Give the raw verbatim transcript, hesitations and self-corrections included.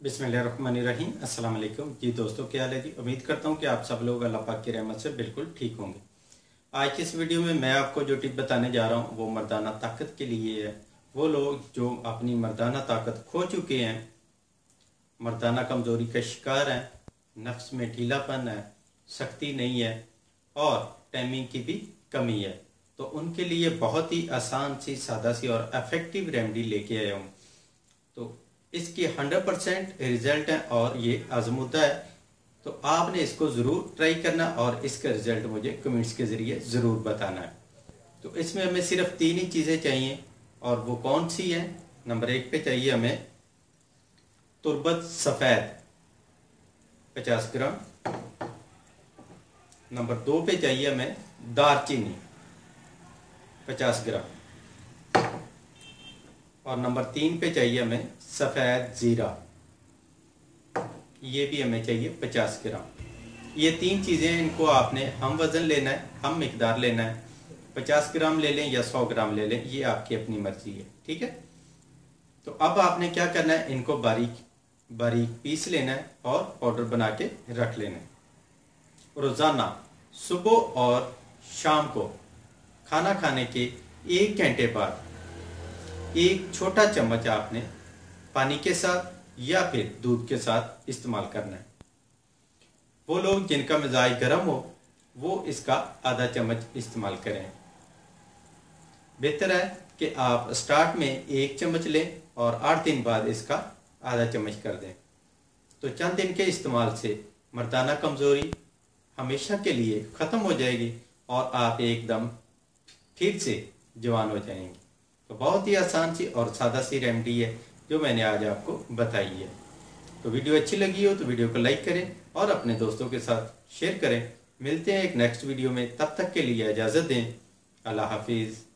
बिस्मिल्लाहिर्रहमानिर्रहीम। अस्सलाम वालेकुम जी दोस्तों, क्या हाल है जी। उम्मीद करता हूँ कि आप सब लोग अल्लाह पाक की रहमत से बिल्कुल ठीक होंगे। आज की इस वीडियो में मैं आपको जो टिप बताने जा रहा हूँ वो मर्दाना ताकत के लिए है। वो लोग जो अपनी मर्दाना ताकत खो चुके हैं, मर्दाना कमज़ोरी का शिकार हैं, नफ्स में ढीलापन है, शक्ति नहीं है और टाइमिंग की भी कमी है, तो उनके लिए बहुत ही आसान सी, सादा सी और इफेक्टिव रेमेडी लेके आया हूँ। तो इसकी हंड्रेड परसेंट रिजल्ट है और ये आजमूदा है, तो आपने इसको ज़रूर ट्राई करना और इसका रिजल्ट मुझे कमेंट्स के ज़रिए ज़रूर बताना है। तो इसमें हमें सिर्फ तीन ही चीज़ें चाहिए, और वो कौन सी है। नंबर एक पे चाहिए हमें तुरबत सफ़ेद पचास ग्राम। नंबर दो पे चाहिए हमें दालचीनी पचास ग्राम। और नंबर तीन पे चाहिए हमें सफ़ेद ज़ीरा, ये भी हमें चाहिए पचास ग्राम। ये तीन चीज़ें, इनको आपने हम वज़न लेना है, हम मिकदार लेना है। पचास ग्राम ले लें या सौ ग्राम ले लें, ये आपकी अपनी मर्जी है, ठीक है। तो अब आपने क्या करना है, इनको बारीक बारीक पीस लेना है और पाउडर बना के रख लेना है। रोज़ाना सुबह और शाम को खाना खाने के एक घंटे बाद एक छोटा चम्मच आपने पानी के साथ या फिर दूध के साथ इस्तेमाल करना है। वो लोग जिनका मिजाज गर्म हो वो इसका आधा चम्मच इस्तेमाल करें। बेहतर है कि आप स्टार्ट में एक चम्मच लें और आठ दिन बाद इसका आधा चम्मच कर दें। तो चंद दिन के इस्तेमाल से मर्दाना कमज़ोरी हमेशा के लिए ख़त्म हो जाएगी और आप एकदम फिर से जवान हो जाएंगे। तो बहुत ही आसान सी और सादा सी रेमेडी है जो मैंने आज आपको बताई है। तो वीडियो अच्छी लगी हो तो वीडियो को लाइक करें और अपने दोस्तों के साथ शेयर करें। मिलते हैं एक नेक्स्ट वीडियो में, तब तक के लिए इजाज़त दें। अल्लाह हाफिज़।